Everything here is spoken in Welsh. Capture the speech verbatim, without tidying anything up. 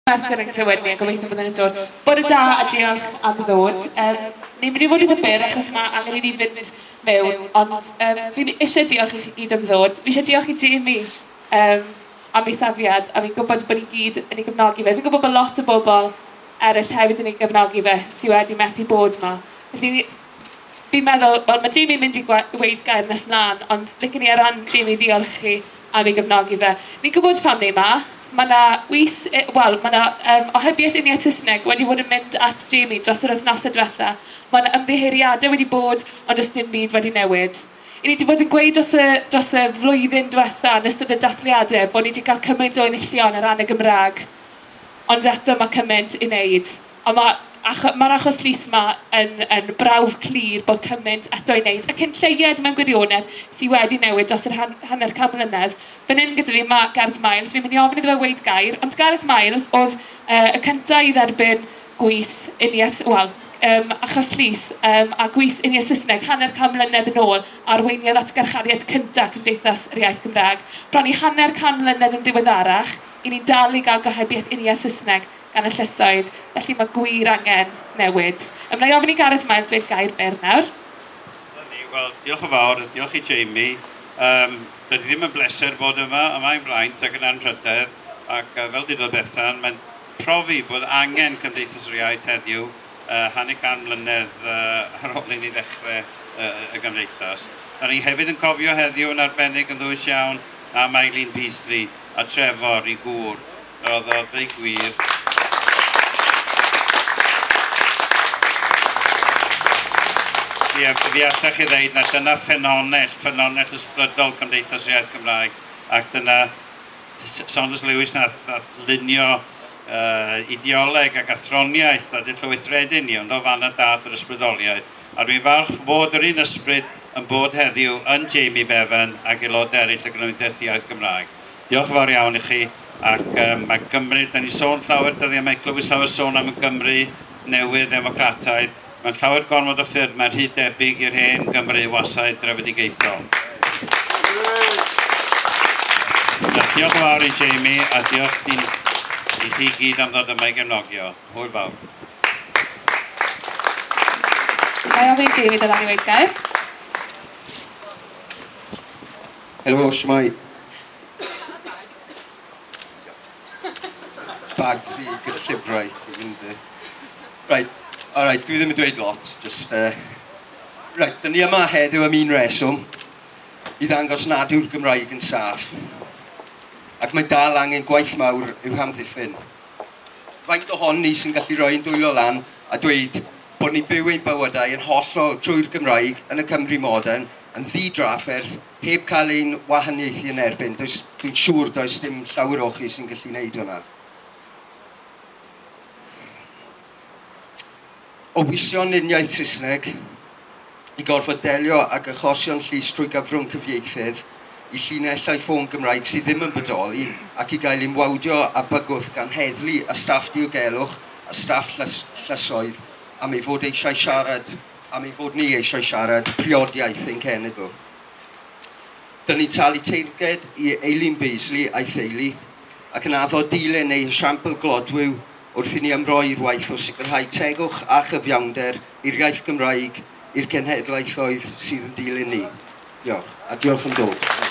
Merthyr yn clywed ni a gobeithio bod yn dod. Bore da a diolch am ddod. Um, Ni'n mynd i fod i ddybyr achos mae angen i ni fynd mewn, ond um, fi eisiau diolch i chi gyd am ddod. Fi eisiau diolch i Jamie um, am ei safiad, a fi'n gwybod bod ni gyd yn ei gefnogi fe. Fi'n gwybod bod lot o bobl eraill hefyd yn ei gefnogi fe sydd wedi methu bod yma. Felly fi'n meddwl, wel, mae Jamie'n mynd i weid gair nes mlaen, ond licen i ar ran Jamie ddiolch chi am ei gefnogi fe. Ni'n gwybod pam ni yma. Mae yna wys, wel, mae yna um, ohebiaeth uniaith Saesneg wedi bod yn mynd at Jamie dros yr wythnosau diwetha. Mae yna ymddiheuriadau wedi bod, ond does dim byd wedi newid. I ni wedi bod yn gweud dros y, dros y flwyddyn diwetha yn ystod y dathliadau bod ni wedi cael cymaint o enillion ar ran y Gymraeg. Ond eto mae cymaint i wneud. Ond mae Mae'r ma achos llys yma yn, yn brawf clir bod cymaint eto i wneud. Ac yn lleied mewn gwirionedd sydd wedi newid dros yr han, hanner can mlynedd. Fan hyn gyda fi mae Gareth Miles. Fi'n mynd i ofyn iddo fe weid gair. Ond Gareth Miles oedd uh, y cyntaf i dderbyn gwys uniaith, wel, um, achos llys um, a gwys uniaith Saesneg hanner can mlynedd yn ôl arweiniodd at garchariad cyntaf Cymdeithas yr Iaith Gymraeg. Bron i hanner can mlynedd yn diweddarach, i ni'n dal i gael gohebiaeth uniaith Saesneg gan y llysoedd, felly mae gwir angen newid. Ym na i ofyn i Gareth Miles dweud gair byr nawr. Wel, diolch yn fawr, diolch i Jamie. Um, Dydy ddim yn bleser bod yma, yma i'n fraint ac yn anrhydedd, ac uh, fel dydodd Bethan, mae'n profi bod angen Cymdeithas yr Iaith heddiw, uh, hanner can mlynedd uh, ar ôl i ni ddechrau uh, y Gymdeithas. Da ni hefyd yn cofio heddiw yn arbennig yn ddwys iawn am Eileen Beasley a Trevor i gŵr. Roedd o ddeu gwir. Ie, fi allach chi ddeud na dyna ffynonell, ffynonell ysbrydol Cymdeithas yr Iaith Gymraeg, ac dyna Saunders Lewis nath, nath lunio uh, ideoleg ac athroniaeth a dyll weithredyn ni, ond o fan y dath yr ysbrydoliaeth. A dwi'n falch bod yr un ysbryd yn bod heddiw yn Jamie Bevan ac aelodau eraill y Gymdeithas Iaith Gymraeg. Diolch yn fawr iawn i chi, ac um, mae Gymru, da ni sôn llawer dyddiau, mae clywed llawer sôn am y Gymru newydd democrataidd. Mae'n llawer gormod o ffyrdd, mae'n rhy debyg i'r hen Gymru wasau drefedigaethol. Diolch yn fawr i Jamie, a diolch i chi gyd am ddod yma i gefnogio. Hwyl fawr. Mae ofyn Jamie dod â ni weid gair. Helo, shmai. Bag fi gyda llyfrau. Right. Alright, dwi ddim yn dweud lot, just... Uh, right, dyn ni yma heddiw am un reswm i ddangos nad yw'r Gymraeg yn saff. Ac mae dal angen gwaith mawr i'w hamddiffyn. Faint ohoni sy'n gallu rhoi'n dwylo lan a dweud bod ni'n byw ein bywydau yn hollol trwy'r Gymraeg yn y Cymru modern, yn ddi-drafferth, heb cael ein wahaniaethu yn erbyn. Dwi'n siŵr does dim llawer o chi sy'n gallu gwneud hwnna. O wisio'n uniaith Saesneg i gorfod delio ag achosion llys trwy gyfrwng cyfieithydd i llinellau ffôn Gymraeg sydd ddim yn bodoli ac i gael ein wawdio a bygwth gan heddlu a staff diogelwch a staff llysoedd am ei fod eisiau siarad, am ei fod ni eisiau siarad priodiaeth ein cenedl. Dyn ni talu teirged i Eileen Beasley a'i theulu ac yn addo dilyn ei esiampl glodwyw wrth i ni ymroi'r waith o sicrhau tegwch a chyfiawnder i'r iaith Gymraeg i'r cenhedlaethoedd sydd yn dilyn ni. Diolch, a diolch yn dod.